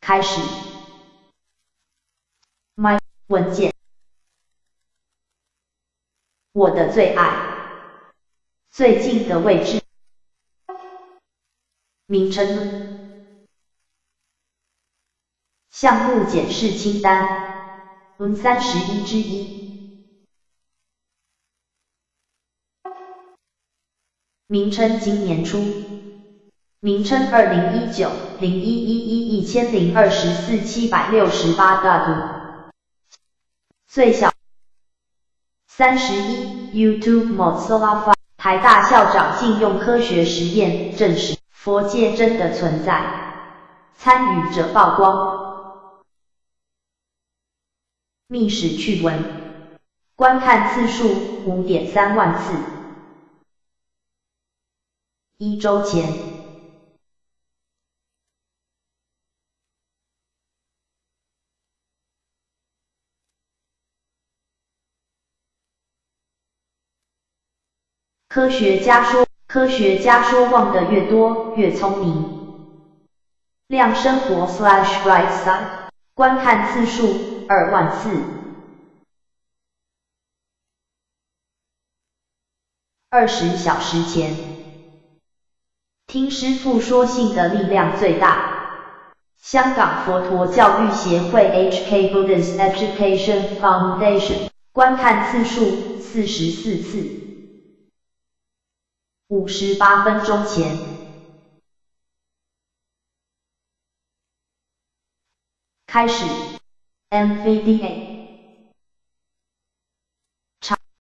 开始。My 文件。我的最爱。最近的位置。名称。项目检视清单。31之1。名称今年初。名称2019-01-1024-768.5。最小。31 YouTube Mozilla 台大校长信用科学实验证实佛界真的存在。参与者曝光。历史趣闻。观看次数 5.3 万次。1周前。科学家说忘得越多越聪明。亮生活 /right side 观看次数2万次。20小时前。听师父说信的力量最大。香港佛陀教育协会 HK Buddhist Education Foundation 观看次数44次。58分钟前。开始。NVDA